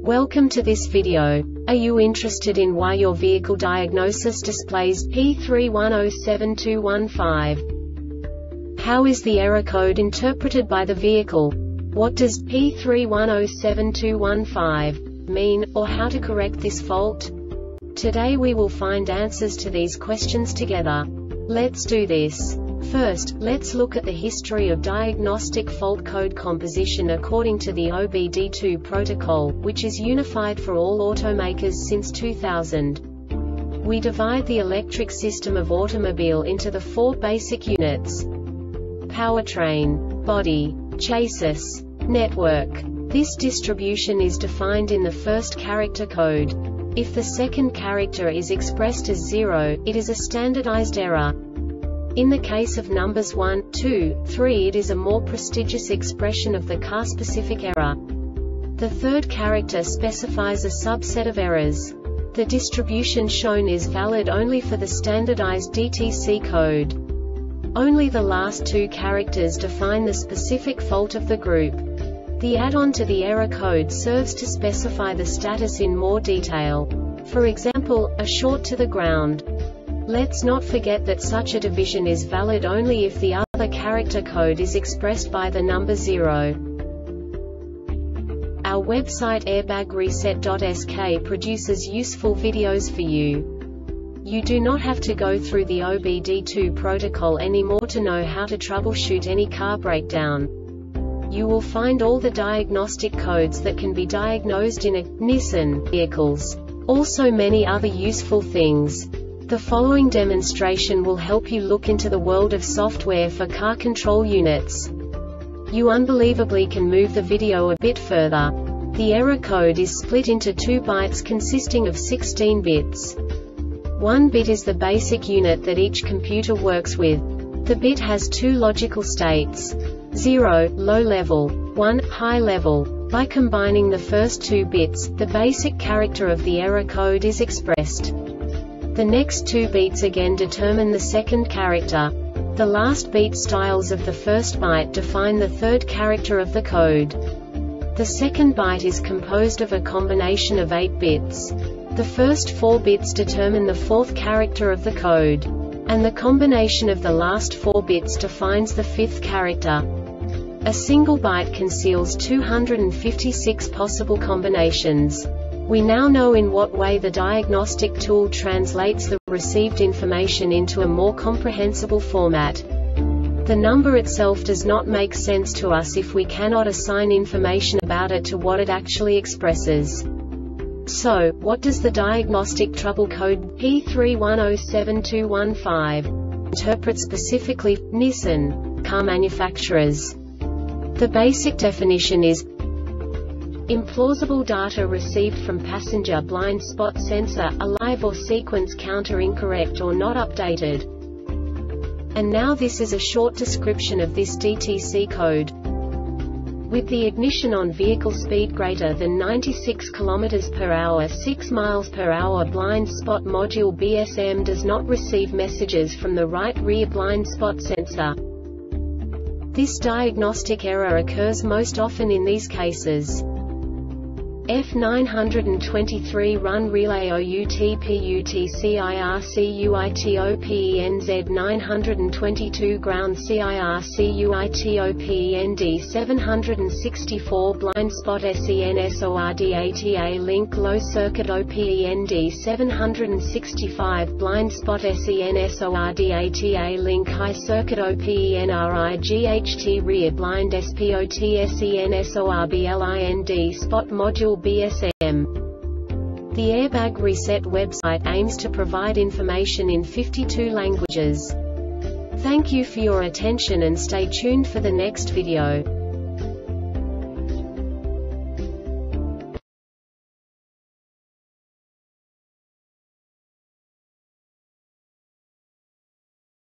Welcome to this video. Are you interested in why your vehicle diagnosis displays P31072215? How is the error code interpreted by the vehicle? What does P31072215 mean, or how to correct this fault? Today we will find answers to these questions together. Let's do this. First, let's look at the history of diagnostic fault code composition according to the OBD2 protocol, which is unified for all automakers since 2000. We divide the electric system of automobile into the four basic units: powertrain, body, chassis, network. This distribution is defined in the first character code. If the second character is expressed as 0, it is a standardized error. In the case of numbers 1, 2, 3, it is a more prestigious expression of the car-specific error. The third character specifies a subset of errors. The distribution shown is valid only for the standardized DTC code. Only the last two characters define the specific fault of the group. The add-on to the error code serves to specify the status in more detail. For example, a short to the ground. Let's not forget that such a division is valid only if the other character code is expressed by the number 0. Our website airbagreset.sk produces useful videos for you. You do not have to go through the OBD2 protocol anymore to know how to troubleshoot any car breakdown. You will find all the diagnostic codes that can be diagnosed in a Nissan vehicles. Also many other useful things. The following demonstration will help you look into the world of software for car control units. You unbelievably can move the video a bit further. The error code is split into 2 bytes consisting of 16 bits. 1 bit is the basic unit that each computer works with. The bit has 2 logical states: 0, low level, 1, high level. By combining the first 2 bits, the basic character of the error code is expressed. The next 2 beats again determine the second character. The last beat styles of the first byte define the third character of the code. The second byte is composed of a combination of 8 bits. The first 4 bits determine the fourth character of the code. And the combination of the last 4 bits defines the fifth character. A single byte conceals 256 possible combinations. We now know in what way the diagnostic tool translates the received information into a more comprehensible format. The number itself does not make sense to us if we cannot assign information about it to what it actually expresses. So, what does the diagnostic trouble code P31072215 interpret specifically for Nissan car manufacturers? The basic definition is implausible data received from passenger blind spot sensor, alive or sequence counter incorrect or not updated. And now this is a short description of this DTC code. With the ignition on, vehicle speed greater than 96 km per hour, 6 miles per hour, blind spot module BSM does not receive messages from the right rear blind spot sensor. This diagnostic error occurs most often in these cases: F923 run relay OUTPUTCIRCUITOPENZ 922 ground CIRCUITOPEND 764 blind spot SENSORDATA link low circuit OPEND 765 blind spot SENSORDATA link high circuit OPENRIGHT rear blind SPOT SENSORBLIND spot module BSM. The Airbag Reset website aims to provide information in 52 languages. Thank you for your attention and stay tuned for the next video.